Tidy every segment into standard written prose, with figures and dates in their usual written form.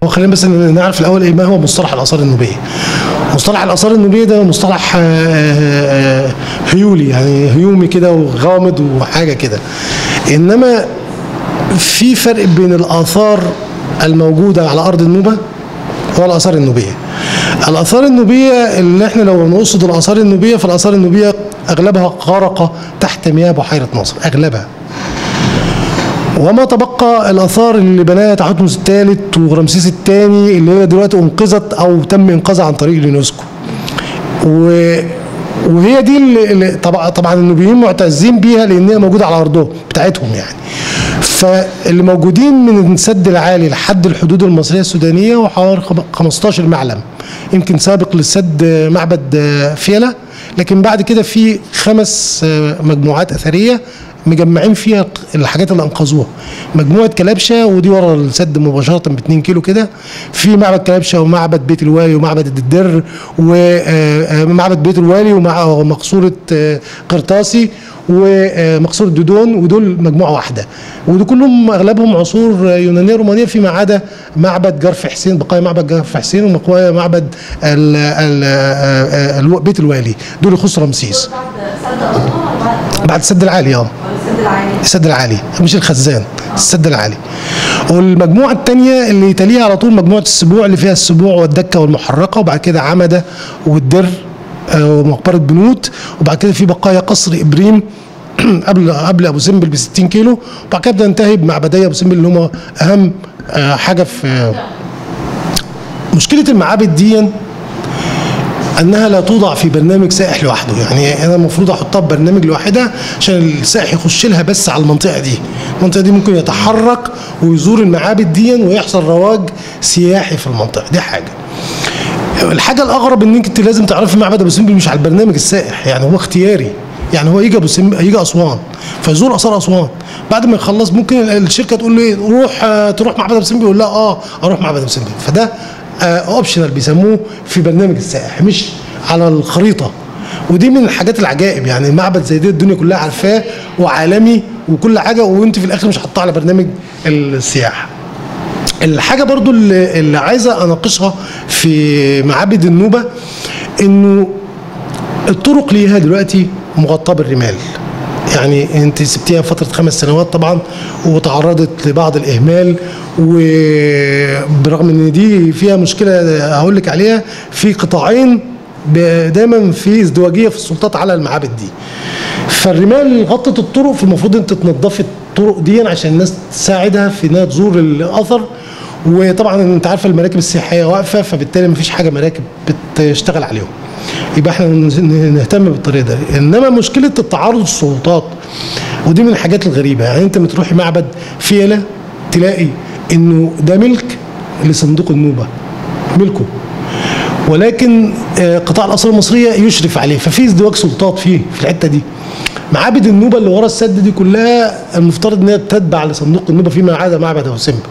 هو خلينا بس نعرف الاول ايه ما هو مصطلح الاثار النوبيه. مصطلح الاثار النوبيه ده مصطلح هيولي، يعني هيومي كده وغامض وحاجه كده. انما في فرق بين الاثار الموجوده على ارض النوبه والاثار النوبيه. الاثار النوبيه اللي احنا لو نقصد الاثار النوبيه، فالاثار النوبيه اغلبها غارقه تحت مياه بحيره ناصر، اغلبها. وما تبقى الاثار اللي بناها تحتمس الثالث ورمسيس الثاني اللي هي دلوقتي انقذت او تم انقاذها عن طريق اليونسكو. وهي دي اللي طبعا النوبيين معتزين بيها لان هي موجوده على ارضهم بتاعتهم يعني. فاللي موجودين من السد العالي لحد الحدود المصريه السودانيه وحوالي 15 معلم، يمكن سابق للسد معبد فيلة، لكن بعد كده في 5 مجموعات اثريه مجمعين فيها الحاجات اللي انقذوها. مجموعه كلبشه ودي ورا السد مباشره ب2 كيلو كده، في معبد كلبشه ومعبد بيت الوالي ومعبد الدر ومعبد بيت الوالي ومقصوره قرطاسي ومقصوره دودون، ودول مجموعه واحده، ودول كلهم اغلبهم عصور يونانيه رومانيه فيما عدا معبد جرف حسين، بقايا معبد جرف حسين وبقايا معبد بيت الوالي، دول يخص رمسيس. بعد السد العالي السد العالي مش الخزان، السد العالي. والمجموعه الثانيه اللي تليها على طول مجموعه السبوع اللي فيها السبوع والدكه والمحرقه، وبعد كده عمده والدر ومقبره بنوت، وبعد كده في بقايا قصر ابريم قبل ابو سمبل ب 60 كيلو، وبعد كده بننتهي بمعبدي ابو سمبل اللي هم اهم حاجه في مشكله المعابد دي، انها لا توضع في برنامج سائح لوحده. يعني انا المفروض احطها في برنامج لوحدها عشان السائح يخش لها بس على المنطقه دي. المنطقه دي ممكن يتحرك ويزور المعابد دي ويحصل رواج سياحي في المنطقه دي. حاجه الحاجه الاغرب ان انت لازم تعرفي معبد ابو سمبل مش على البرنامج السائح، يعني هو اختياري. يعني هو يجي يجي اسوان فيزور اثار اسوان، بعد ما يخلص ممكن الشركه تقول له ايه تروح معبد ابو سمبل، يقول لها اروح معبد ابو سمبل. فده اوبشنال بيسموه في برنامج السائح مش على الخريطه. ودي من الحاجات العجائب، يعني معبد زي ده الدنيا كلها عارفاه وعالمي وكل حاجه، وانت في الاخر مش حاطاه على برنامج السياحه. الحاجه برضو اللي عايزه اناقشها في معابد النوبه انه الطرق ليها دلوقتي مغطاه بالرمال. يعني انت سبتيها فتره 5 سنوات طبعا وتعرضت لبعض الاهمال، وبرغم ان دي فيها مشكله هقول لك عليها، في قطاعين دايما في ازدواجيه في السلطات على المعابد دي. فالرمال غطت الطرق، فالمفروض انت تنظفي الطرق دي عشان الناس تساعدها في انها تزور الاثر. وطبعا انت عارفه المراكب السياحيه واقفه، فبالتالي مفيش حاجه مراكب بتشتغل عليهم. يبقى احنا نهتم بالطريقه دي. انما مشكله التعارض السلطات ودي من الحاجات الغريبه، يعني انت بتروحي معبد فيلة تلاقي انه ده ملك لصندوق النوبه، ملكه، ولكن قطاع الاثار المصريه يشرف عليه، ففي ازدواج سلطات فيه في الحته دي. معابد النوبه اللي ورا السد دي كلها المفترض انها تتبع لصندوق النوبه فيما عدا معبد ابو سمبل.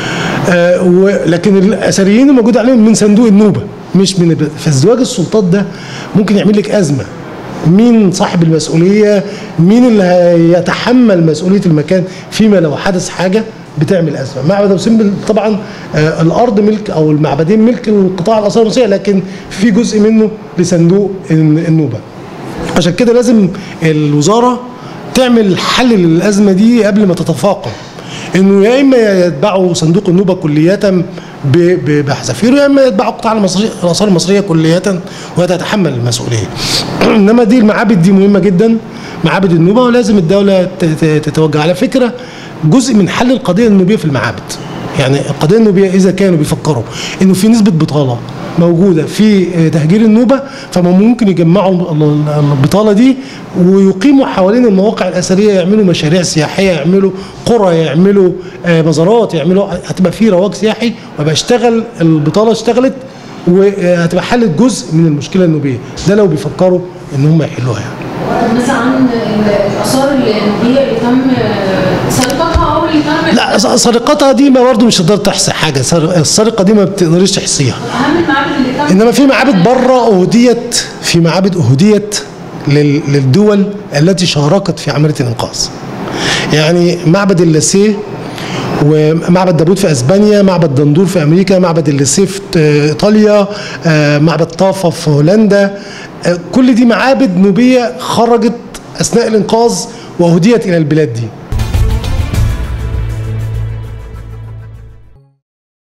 لكن الاثريين الموجود عليهم من صندوق النوبه مش من. فازدواج السلطات ده ممكن يعمل لك ازمه. مين صاحب المسؤوليه؟ مين اللي هيتحمل مسؤوليه المكان فيما لو حدث حاجه بتعمل ازمه؟ معبد ابو سمبل طبعا الارض ملك او المعبدين ملك القطاع الاثار المصريه، لكن في جزء منه لصندوق النوبه. عشان كده لازم الوزاره تعمل حل للازمه دي قبل ما تتفاقم، انه يا اما يتبعوا صندوق النوبه كليه بحذافيره، يا اما يتبعوا قطاع الاثار المصريه كليه وتتحمل المسؤوليه. انما دي المعابد دي مهمه جدا، معابد النوبه، ولازم الدوله تتوجه. على فكره جزء من حل القضيه النوبيه في المعابد، يعني القضيه النوبيه اذا كانوا بيفكروا انه في نسبه بطاله موجوده في تهجير النوبه، فممكن يجمعوا البطاله دي ويقيموا حوالين المواقع الاثريه، يعملوا مشاريع سياحيه، يعملوا قرى، يعملوا مزارات، يعملوا، هتبقى في رواج سياحي ويبقى اشتغل البطاله اشتغلت، وهتبقى حلت جزء من المشكله النوبيه. ده لو بيفكروا ان هم يحلوها يعني. مثلا عن الاثار النوبيه اللي تم سرقتها او اللي تم لا سرقتها دي ما برضه مش هتقدر تحصي حاجه، السرقه دي ما بتقدريش تحصيها. اهم المعابد اللي تم، انما في معابد بره اهديت، في معابد اهديت للدول التي شاركت في عمليه الانقاذ. يعني معبد اللاسيه ومعبد داوود في اسبانيا، معبد دندور في امريكا، معبد الليسيف في ايطاليا، معبد طافا في هولندا. كل دي معابد نوبيه خرجت اثناء الانقاذ واهديت الى البلاد دي.